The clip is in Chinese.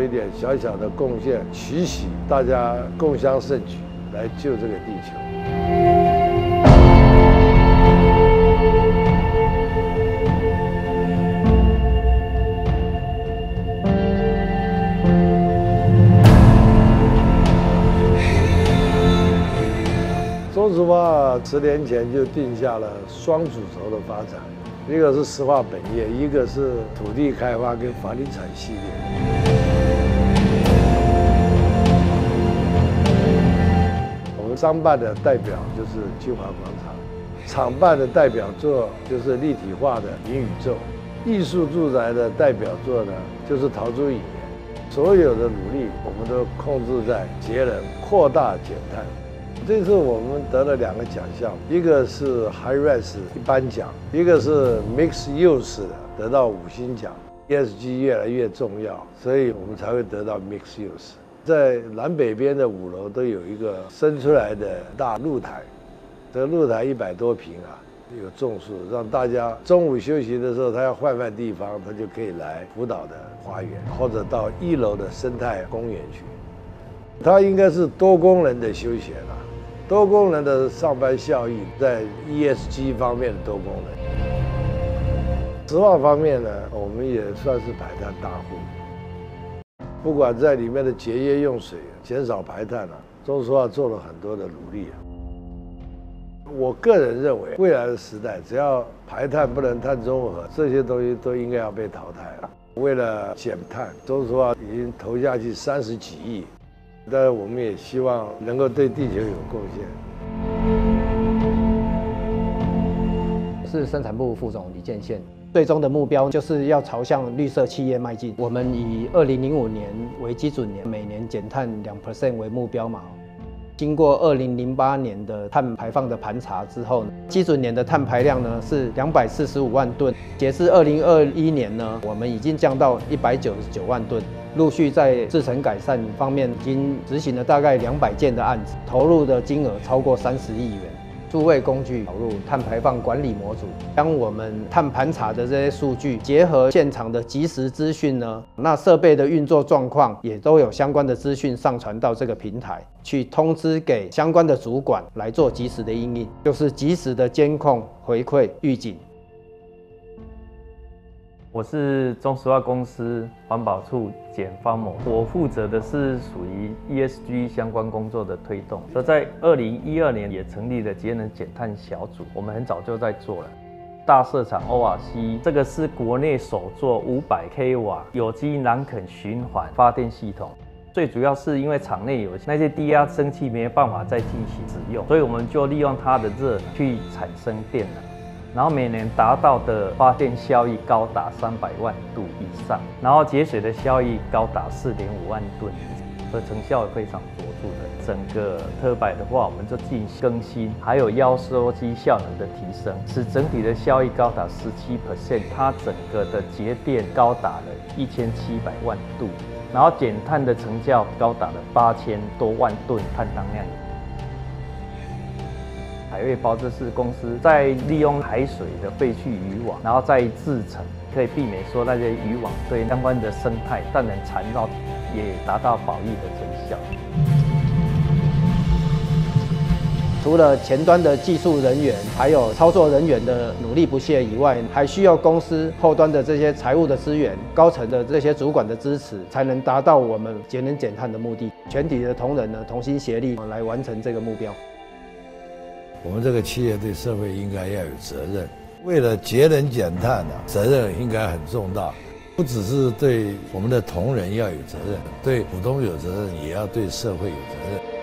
一点小小的贡献，取喜，大家共襄盛举，来救这个地球。中石化10年前就定下了双主轴的发展，一个是石化本业，一个是土地开发跟房地产系列。我们商办的代表就是金华广场，厂办的代表作就是立体化的云宇宙，艺术住宅的代表作呢就是陶朱影园。所有的努力，我们都控制在节能、扩大减碳。这次我们得了2个奖项，一个是 HiRes 一般奖，一个是 Mixed Use 的得到5星奖。ESG 越来越重要，所以我们才会得到 Mixed Use。在南北边的5楼都有一个伸出来的大露台，这个露台100多平啊，有种树，让大家中午休息的时候，他要换地方，他就可以来福岛的花园，或者到1楼的生态公园去。它应该是多功能的休闲啊。多功能的上班效益，在 ESG 方面的多功能。石化方面呢，我们也算是排碳大户。不管在里面的节约用水、减少排碳啊，中石化做了很多的努力啊。我个人认为，未来的时代，只要排碳不能碳中和，这些东西都应该要被淘汰了。为了减碳，中石化已经投下去30几亿。当然，我们也希望能够对地球有贡献。 我是生产部副总李建宪，最终的目标就是要朝向绿色企业迈进。我们以2005年为基准年，每年减碳2% 为目标嘛。经过2008年的碳排放的盘查之后，基准年的碳排量呢是245万吨，截至2021年呢，我们已经降到199万吨。陆续在制程改善方面已经执行了大概200件的案子，投入的金额超过30亿元。数位工具导入碳排放管理模组，将我们碳盘查的这些数据结合现场的即时资讯呢，那设备的运作状况也都有相关的资讯上传到这个平台，去通知给相关的主管来做即时的因应，就是即时的监控、回馈、预警。 我是中石化公司环保处检方某，我负责的是属于 ESG 相关工作的推动。而在2012年也成立了节能减碳小组，我们很早就在做了。大社厂 ORC 这个是国内首座500 kW 有机南肯循环发电系统。最主要是因为厂内有那些低压蒸汽没办法再进行使用，所以我们就利用它的热能去产生电能。然后每年达到的发电效益高达300万度以上，然后节水的效益高达4.5万吨，所以成效非常卓著的。整个turbine的话，我们就进行更新，还有压缩机效能的提升，使整体的效益高达17%，它整个的节电高达了1700万度，然后减碳的成效高达了8000多万吨碳当量。海味包这是公司在利用海水的废弃渔网，然后再制成，可以避免说那些渔网对相关的生态造成缠绕，也达到保育的成效。 除了前端的技术人员，还有操作人员的努力不懈以外，还需要公司后端的这些财务的资源、高层的这些主管的支持，才能达到我们节能减碳的目的。全体的同仁呢，同心协力来完成这个目标。 我们这个企业对社会应该要有责任，为了节能减碳啊，责任应该很重大，不只是对我们的同仁要有责任，对股东有责任，也要对社会有责任。